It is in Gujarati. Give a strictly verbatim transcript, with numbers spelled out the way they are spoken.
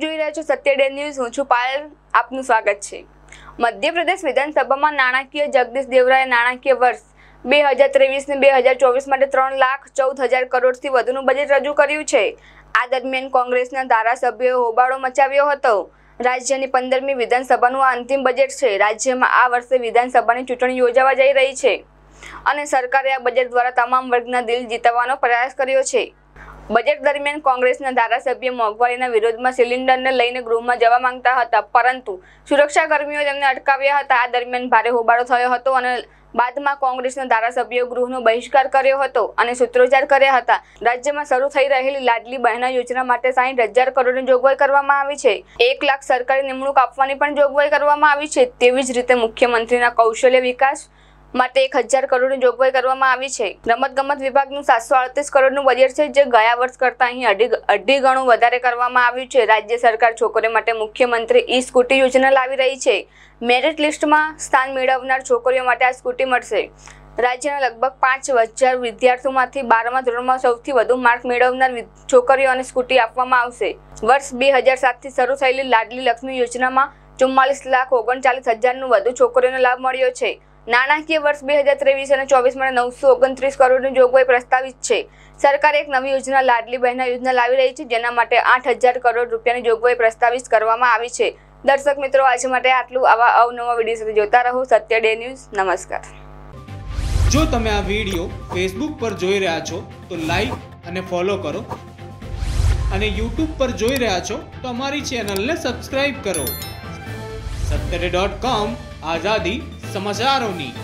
આપ જોઈ રહ્યા છો સત્ય ડે ન્યૂઝ। હું છું પાયલ, આપનું સ્વાગત છે। મધ્યપ્રદેશ વિધાનસભામાં નાણાકીય જગદીશ દેવરાએ નાણાકીય વર્ષ બે હજાર ત્રેવીસ ને બે હજાર ચોવીસ માટે ત્રણ લાખ ચૌદ હજાર કરોડથી વધુનું બજેટ રજૂ કર્યું છે। આ દરમિયાન કોંગ્રેસના ધારાસભ્યોએ હોબાળો મચાવ્યો હતો। રાજ્યની પંદરમી વિધાનસભાનું આ અંતિમ બજેટ છે। રાજ્યમાં આ વર્ષે વિધાનસભાની ચૂંટણી યોજાવા જઈ રહી છે અને સરકારે આ બજેટ દ્વારા તમામ વર્ગના દિલ જીતવાનો પ્રયાસ કર્યો છે। બજેટ દરમિયાન કોંગ્રેસના ધારાસભ્ય મોંઘવારીના વિરોધમાં સિલિન્ડરને લઈને ગૃહમાં જવા માંગતા હતા, પરંતુ સુરક્ષા કર્મીઓ તેમને અટકાવ્યા હતા। આ દરમિયાન ભારે હોબાળો થયો હતો અને બાદમાં કોંગ્રેસના ધારાસભ્યોએ ગૃહનો બહિષ્કાર કર્યો હતો અને સૂત્રોચ્ચાર કર્યા હતા। રાજ્યમાં શરૂ થઈ રહેલી લાડલી બહેના યોજના માટે સાઠ હજાર કરોડની જોગવાઈ કરવામાં આવી છે। એક લાખ સરકારી નિમણૂક આપવાની પણ જોગવાઈ કરવામાં આવી છે। તેવી જ રીતે મુખ્યમંત્રીના કૌશલ્ય વિકાસ માટે એક હજાર કરોડની જોગવાઈ કરવામાં આવી છે। રમતગમત વિભાગનું સાતસો અડતીસ કરોડનું બજેટ છે, જે ગયા વર્ષ કરતાં અહીં અઢી અઢી ગણું વધારે કરવામાં આવ્યું છે। રાજ્ય સરકાર છોકરીઓ માટે મુખ્યમંત્રી ઈ સ્કૂટી યોજના લાવી રહી છે। મેરિટ લિસ્ટમાં સ્થાન મેળવનાર છોકરીઓ માટે આ સ્કૂટી મળશે। રાજ્યના લગભગ પાંચ હજાર વિદ્યાર્થીઓમાંથી બારમા ધોરણમાં સૌથી વધુ માર્ક મેળવનાર છોકરીઓને સ્કૂટી આપવામાં આવશે। વર્ષ બે હજાર સાતથી શરૂ થયેલી લાડલી લક્ષ્મી યોજનામાં ચુમ્માલીસ લાખ ઓગણચાલીસ હજારનું વધુ છોકરીઓને લાભ મળ્યો છે। નાણાકીય વર્ષ બે હજાર ત્રેવીસ અને ચોવીસ માટે નવસો ઓગણત્રીસ કરોડની જોગવાઈ પ્રસ્તાવિત છે। સરકારે એક નવી યોજના લાડલી બહેના યોજના લાવી રહી છે, જેના માટે આઠ હજાર કરોડ રૂપિયાની જોગવાઈ પ્રસ્તાવિત કરવામાં આવી છે। દર્શક મિત્રો, આજે માટે આટલું। આવા અવનવા વિડીયો સાથે જોતા રહો સત્ય ડે ન્યૂઝ। નમસ્કાર। જો તમે આ વિડીયો ફેસબુક પર જોઈ રહ્યા છો તો લાઈક અને ફોલો કરો, અને યુટ્યુબ પર જોઈ રહ્યા છો તો અમારી ચેનલને સબસ્ક્રાઇબ કરો। સત્ય ડે ડોટ કોમ, આઝાદી સમાચારોની।